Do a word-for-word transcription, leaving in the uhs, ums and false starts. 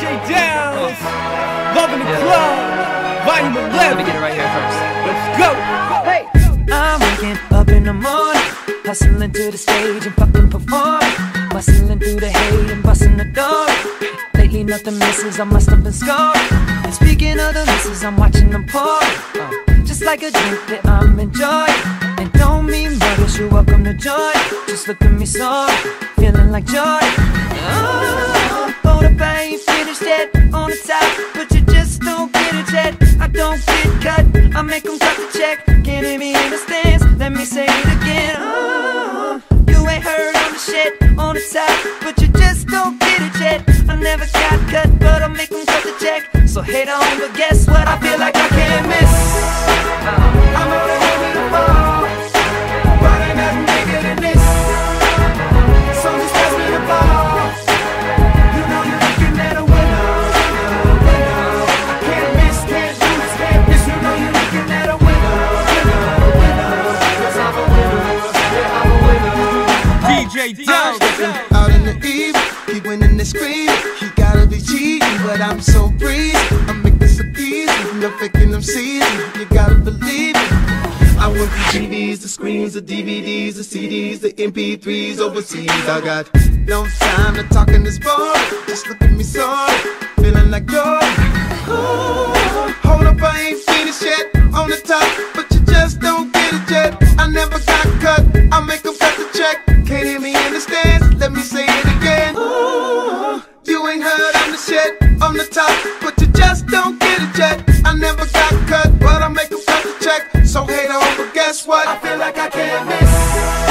Downs, Loving the yeah. Club, volume eleven. Let me get it right here first. Let's go. Hey, I'm waking up in the morning, hustling to the stage and fucking performing, bustling through the hay and busting the door. Lately nothing misses, I must have been scoring. And speaking of the misses, I'm watching them pour. uh, Just like a drink that I'm enjoying. And don't mean brothers, you're welcome to join. Just look at me sorry, feeling like joy. Oh, hold up, I ain't finished yet. On the top, but you just don't get it yet. I don't get cut, I make them cut the check. Can't hear me in the stands, let me say it again. Oh, you ain't heard on the shit. On the top, but you just don't get it yet. I never got cut, but I make them cut the check. So hate on, but guess what? I feel like I can't miss. I'm on the head of the ball, but ain't nothing bigger than this. So just pass me the ball. You know you're looking at a winner, winner, winner. I can't miss, can't lose, can't miss. You know you're looking at a winner, winner, winner. 'Cause I'm a winner, yeah, I'm a winner. D J Downs. Out in the evening, he winning and screaming. He gotta be cheating, but I'm so breezy. I'm making some easy, no faking them season. You gotta believe it. I went from T Vs, the screens, the D V Ds, the C Ds, the M P threes overseas. I got no time to talk in this bar. Just look at me sorry, feeling like joy. Ooh, hold up, I ain't finished yet. On the top, but you just don't get it yet. I never got cut, I make them cut the check. Can't hear me in the stands, let me say it again. Ooh, you ain't heard I'm the shit. On the top, but you just don't get it yet. I never got cut, but I make them cut the check. So hate on, but guess what? I feel like I can't miss.